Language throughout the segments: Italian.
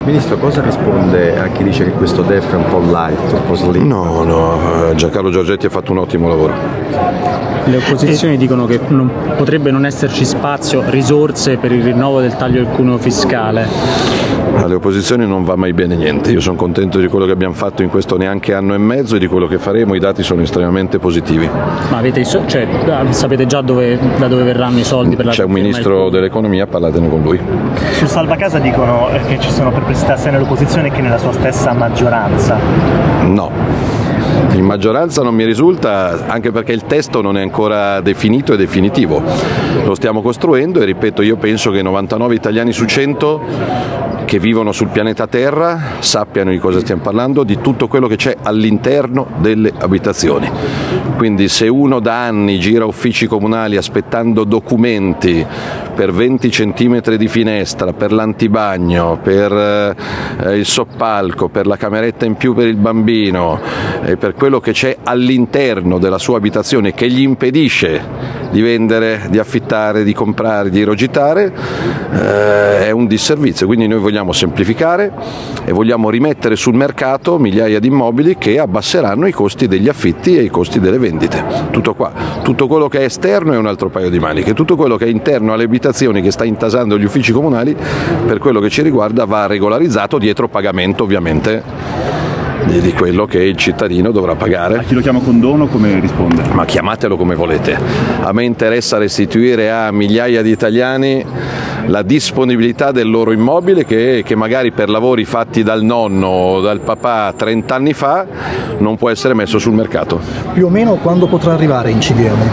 Ministro, cosa risponde a chi dice che questo DEF è un po' light, un po' slim? No, Giancarlo Giorgetti ha fatto un ottimo lavoro. Le opposizioni dicono che potrebbe non esserci spazio, risorse per il rinnovo del taglio del cuneo fiscale. Alle opposizioni non va mai bene niente, io sono contento di quello che abbiamo fatto in questo neanche anno e mezzo e di quello che faremo, i dati sono estremamente positivi. Ma sapete già da dove verranno i soldi per la C'è un ministro dell'economia, parlatene con lui. Sul salva casa dicono che ci sono perplessità sia nell'opposizione che nella sua stessa maggioranza. No. In maggioranza non mi risulta, anche perché il testo non è ancora definito e definitivo. Lo stiamo costruendo e ripeto, io penso che 99 italiani su 100 che vivono sul pianeta Terra sappiano di cosa stiamo parlando, di tutto quello che c'è all'interno delle abitazioni. Quindi se uno da anni gira uffici comunali aspettando documenti per 20 centimetri di finestra, per l'antibagno, per il soppalco, per la cameretta in più per il bambino e per quello che c'è all'interno della sua abitazione che gli impedisce di vendere, di affittare, di comprare, di rogitare, è un disservizio. Quindi noi vogliamo semplificare e vogliamo rimettere sul mercato migliaia di immobili che abbasseranno i costi degli affitti e i costi delle vendite. Tutto qua. Tutto quello che è esterno è un altro paio di maniche, tutto quello che è interno alle abitazioni che sta intasando gli uffici comunali, per quello che ci riguarda va regolarizzato dietro pagamento ovviamente di quello che il cittadino dovrà pagare. A chi lo chiama condono come risponde? Ma chiamatelo come volete. A me interessa restituire a migliaia di italiani la disponibilità del loro immobile che magari per lavori fatti dal nonno o dal papà 30 anni fa non può essere messo sul mercato. Più o meno quando potrà arrivare in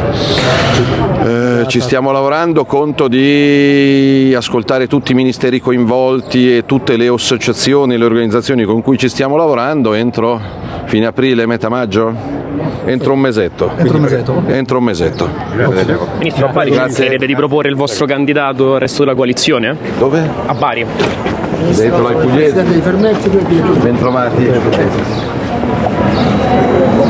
CDM? Ci stiamo lavorando, conto di ascoltare tutti i ministeri coinvolti e tutte le associazioni e le organizzazioni con cui ci stiamo lavorando entro fine aprile, metà maggio? Entro un mesetto. Entro un mesetto. Ministro, a Bari penserete di proporre il vostro candidato al resto della coalizione? Dove? A Bari. Dentro ai pugliesi. Ben trovati.